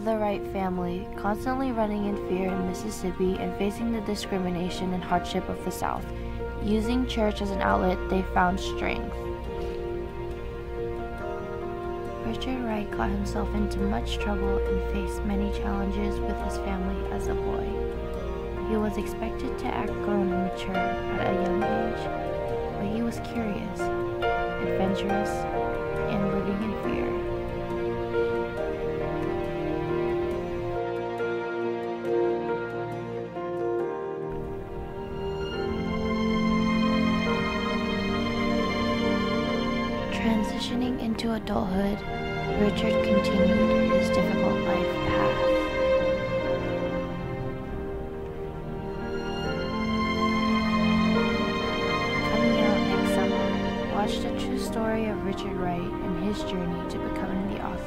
the Wright family, constantly running in fear in Mississippi and facing the discrimination and hardship of the South. Using church as an outlet, they found strength. Richard Wright got himself into much trouble and faced many challenges with his family as a boy. He was expected to act grown and mature at a young age, but he was curious, adventurous, and living in fear. Transitioning into adulthood, Richard continued his difficult life path. Coming out next summer, watch the true story of Richard Wright and his journey to becoming the author